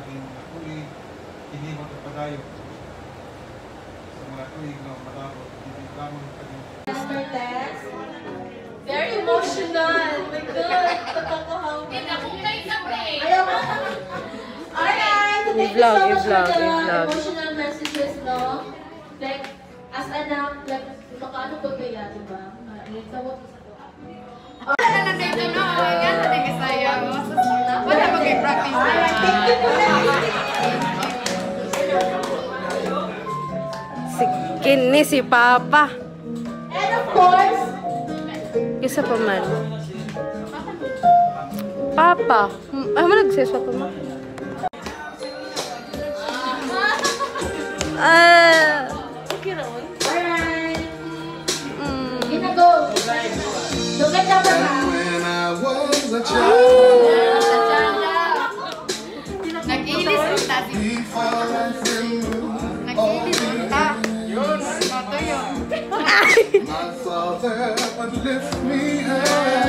naging tuig, hinimot at padayo. Sa mga tuig na malabot, hindi lamang kanyang very emotional. My God, nakakahawa. Ayaw mo. Alright, thank you so much for the emotional messages, no? Like, as anak, like, makaano pa kaya, diba? Nagtawag sa doa. Wala na dito, no? Yan, natin kasaya. Wala mag-practice na. Thank you for Sikin ni si Papa. and of course, Isa pa man. Papa. Ay, mo nagseswa pa man. alright. Gina go. Look at the When I was a child, Nag-ilis yung tasi. before I Nag-ilis yung ta. Yun, ito yun. my father would lift me high.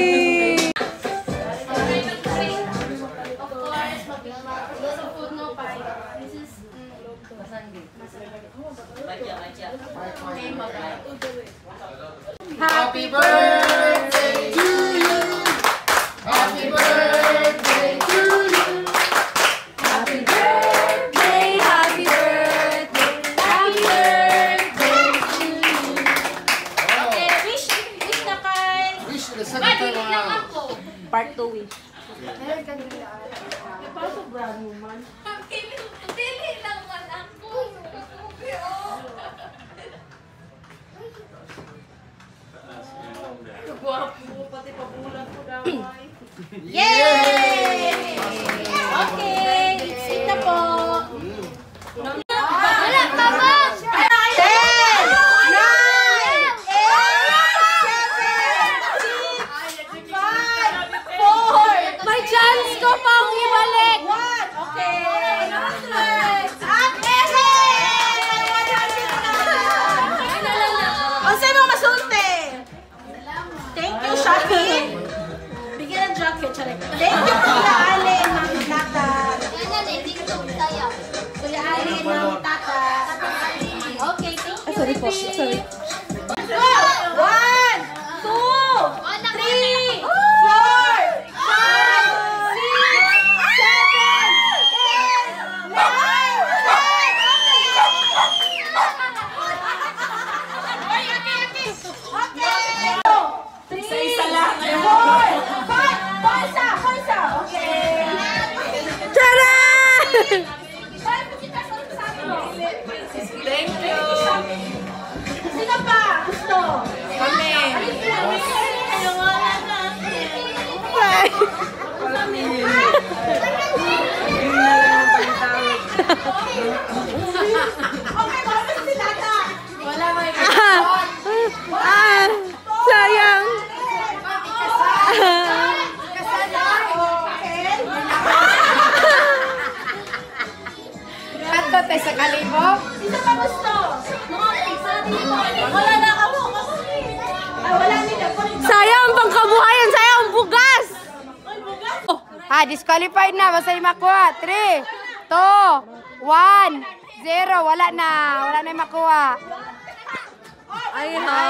Happy birthday to you. Happy birthday to you. Happy birthday, happy birthday, happy birthday to you. Okay, wish na kay... Wish the second time. Part 2 wish. Paso brand woman. Dili lang man ako. Gwapo, pati pabulan ko daw. Yay! Okay, sit na po. Wala pa ba? 10, 9, 8, 7, 6, 5, 4. May chance ko pang ibalik. 1. Okay. Ang sa'yo mo masunte. Thank you, Shaki. Bigyan ng jacket, charik. Thank you, Kuya Allen, Mami Tata. Kuya Allen, Mami Tata. Okay, thank you. Sorry po. Sorry. Go! 1, 2, 3, 4, 5, 6, 7, 8, 9, 10, 11, 12, 13, 14, 15, 16, 17, 18, 19, 20, 21, 22, 23, 24, 25, 26, 27, 28, 29, 30. Sino pa? Gusto? Kami. Okay, bakit si Tata? Wala may Sayang. Kanto tayo sa kalibo. Sino pa gusto? Wala na ako. Wala nila. Sayang ang pangkabuhayan. Sayang ang bugas. Disqualified na. Basta yung makuha. 3, 2, 1, 0. Wala na. Wala na yung makuha. Ay, ha.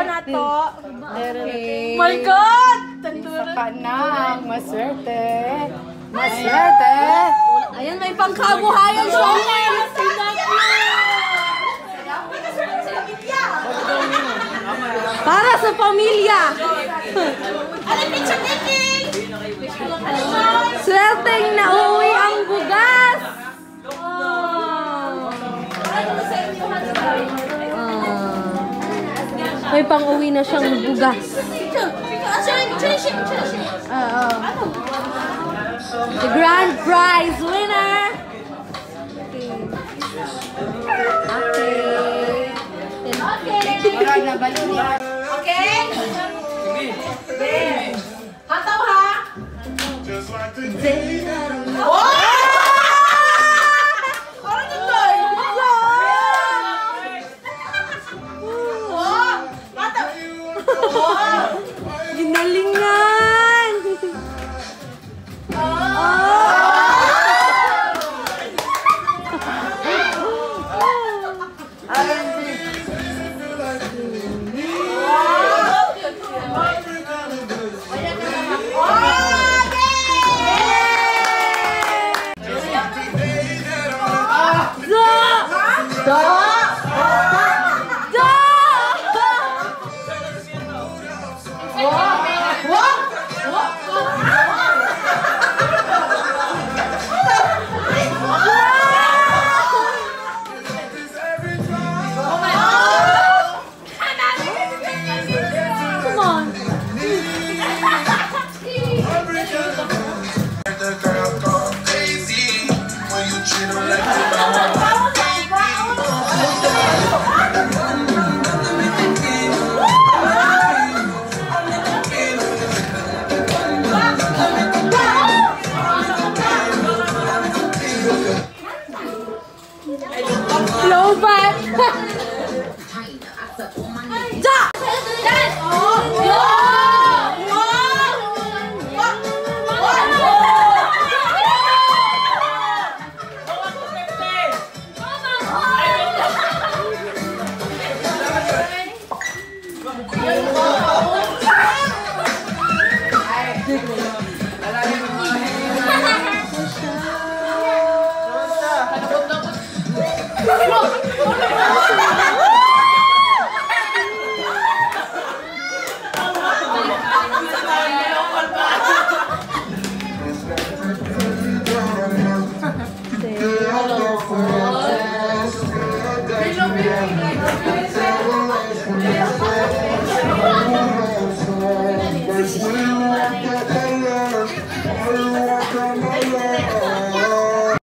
na to. Okay. My God! Isa pa na. Maswerte. Maswerte. Ayan, may pangkabuhayan siya. Para sa pamilya. Swerteng nauwi ang bugas. May pang-uwi na siyang bugas. The grand prize winner. Wala na balik niya. Hataw ha! Just like the day that I met. Ginalingan! The girl gone crazy when you treat her like the Low bat!